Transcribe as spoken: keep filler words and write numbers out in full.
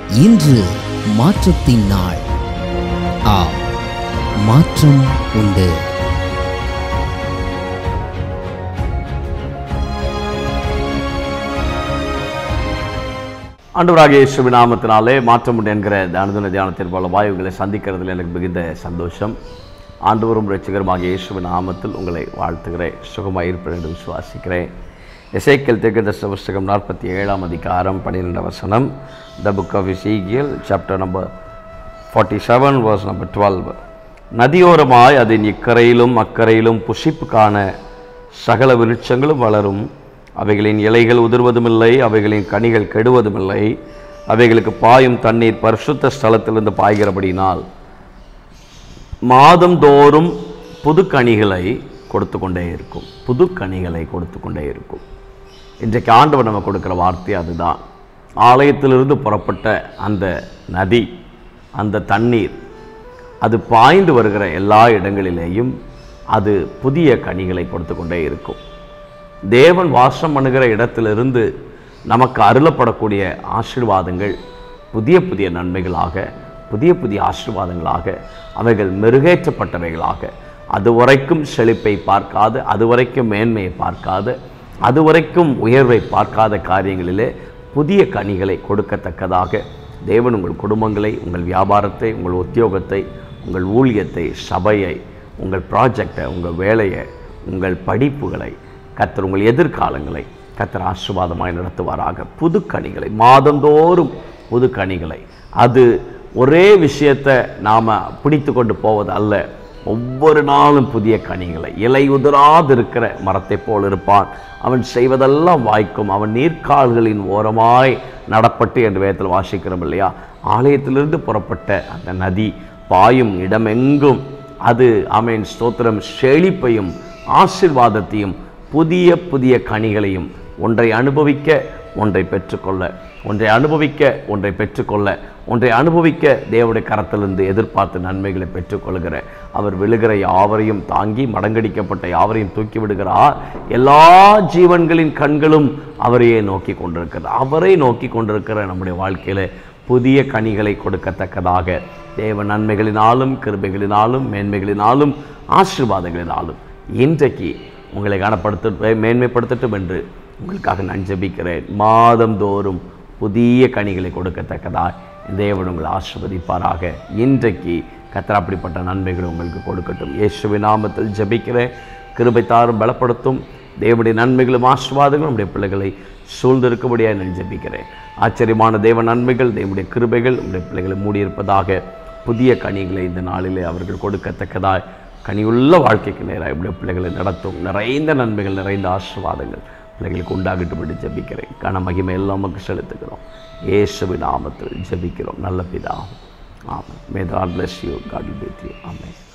இன்று மாற்றத்தின் நாள். ஆ மாற்றம் உண்டு. ஆண்டவராகிய இயேசுவின் நாமத்தினாலே மாற்றம் உண்டு என்கிற அனுதின தியானத்தின் போல வாயுகளை சந்திக்கிறதுல எனக்கு மிகுந்த சந்தோஷம். ஆண்டவரும் இரட்சகருமாகிய இயேசுவின் நாமத்தில் உங்களை வாழ்த்துகிறேன். சுகமாக இருப்பேன் என்று விசுவாசிக்கிறேன். எசேக்கியேல் தீர்க்கதரிசன புஸ்தகம் நாற்பத்தி ஏழாம் அதிகாரம் பன்னிரெண்டாம் வசனம். The book of Ezekiel chapter number forty seven verse number twelve. நதியோரமாய் அதன் இக்கரையிலும் அக்கரையிலும் புசிப்பு காண சகல விருட்சங்களும் வளரும். அவைகளின் இலைகள் உதிர்வதுமில்லை, அவைகளின் கனிகள் கெடுவதுமில்லை. அவைகளுக்கு பாயும் தண்ணீர் பரிசுத்த ஸ்தலத்திலிருந்து பாய்கிறபடினால் மாதந்தோறும் புது கனிகளை கொடுத்து கொண்டே இருக்கும். புது கனிகளை கொடுத்து கொண்டே இருக்கும். இன்றைக்கு ஆண்டவர் நம்ம கொடுக்குற வார்த்தை அதுதான். ஆலயத்திலிருந்து புறப்பட்ட அந்த நதி, அந்த தண்ணீர், அது பாய்ந்து வருகிற எல்லா இடங்களிலேயும் அது புதிய கனிகளை கொடுத்து கொண்டே இருக்கும். தேவன் வாசம் பண்ணுகிற இடத்திலிருந்து நமக்கு அருளப்படக்கூடிய ஆசீர்வாதங்கள் புதிய புதிய நன்மைகளாக, புதிய புதிய ஆசீர்வாதங்களாக, அவைகள் மெருகேற்றப்பட்டவைகளாக, அதுவரைக்கும் செழிப்பை பார்க்காத, அதுவரைக்கும் மேன்மையை பார்க்காத, அதுவரைக்கும் உயர்வை பார்க்காத காரியங்களிலே புதிய கனிகளை கொடுக்கத்தக்கதாக தேவன் உங்கள் குடும்பங்களை, உங்கள் வியாபாரத்தை, உங்கள் உத்தியோகத்தை, உங்கள் ஊழியத்தை, சபையை, உங்கள் ப்ராஜெக்டை, உங்கள் வேலையை, உங்கள் படிப்புகளை, கர்த்தர் உங்கள் எதிர்காலங்களை கர்த்தர் ஆசீர்வாதமாய் நடத்துவாராக. புது கனிகளை, மாதந்தோறும் புது கனிகளை. அது ஒரே விஷயத்தை நாம் பிடித்து கொண்டு போவது அல்ல. ஒவ்வொரு நாளும் புதிய கனிகளை. இலை உதிராது இருக்கிற மரத்தை போல் இருப்பான், அவன் செய்வதெல்லாம் வாய்க்கும், அவன் நீர்க்கால்களின் ஓரமாய் நடப்பட்டு என்று வேதத்தில் வாசிக்கிறோம் இல்லையா? ஆலயத்திலிருந்து புறப்பட்ட அந்த நதி பாயும் இடமெங்கும் அது ஆமென் ஸ்தோத்திரம் செழிப்பையும் ஆசீர்வாதத்தையும் புதிய புதிய கனிகளையும், ஒன்றை அனுபவிக்க ஒன்றை பெற்றுக்கொள்ள, ஒன்றை அனுபவிக்க ஒன்றை பெற்றுக்கொள்ள, ஒன்றை அனுபவிக்க தேவனுடைய கரத்திலிருந்து எதிர்பார்த்து நன்மைகளை பெற்றுக்கொள்கிற அவர் விழுகிற யாவரையும் தாங்கி மடங்கடிக்கப்பட்ட யாவரையும் தூக்கி விடுகிறார். எல்லா ஜீவன்களின் கண்களும் அவரையே நோக்கி கொண்டிருக்கிறது. அவரை நோக்கி கொண்டிருக்கிற நம்முடைய வாழ்க்கையில் புதிய கனிகளை கொடுக்கத்தக்கதாக தேவ நன்மைகளினாலும் கிருபைகளினாலும் மேன்மைகளினாலும் ஆசீர்வாதங்களினாலும் இன்றைக்கு உங்களை கனப்படுத்த மேன்மைப்படுத்தட்டும் என்று உங்களுக்காக நான் ஜெபிக்கிறேன். மாதந்தோறும் புதிய கனிகளை கொடுக்கத்தக்கதாக தேவன் உங்களை ஆசீர்வதிப்பாராக. இன்றைக்கு கர்த்தர் அப்படிப்பட்ட நன்மைகளை உங்களுக்கு கொடுக்கட்டும். இயேசுவின் நாமத்தில் ஜெபிக்கிறேன். கிருபை தாரும், பலப்படுத்தும். தேவனுடைய நன்மைகளும் ஆசீர்வாதங்களும் நம்முடைய பிள்ளைகளை சூழ்ந்திருக்கும்படியாக நான் ஜெபிக்கிறேன். ஆச்சரியமான தேவ நன்மைகள், தேவனுடைய கிருபைகள் நம்முடைய பிள்ளைகளை மூடியிருப்பதாக. புதிய கனிகளை இந்த நாளிலே அவர்கள் கொடுக்கத்தக்கதாய் கனியுள்ள வாழ்க்கைக்கு நேராக இப்படி பிள்ளைகளை நடத்தும். நிறைந்த நன்மைகள், நிறைந்த ஆசீர்வாதங்கள் பிள்ளைகளுக்கு உண்டாகட்டும் என்று ஜெபிக்கிறேன். கன மகிமை எல்லாம் நமக்கு செலுத்துகிறோம். இயேசுவின் நாமத்தில் ஜெபிக்கிறோம் நல்ல பிதா. ஆமென். May God bless you. God be with you. Amen.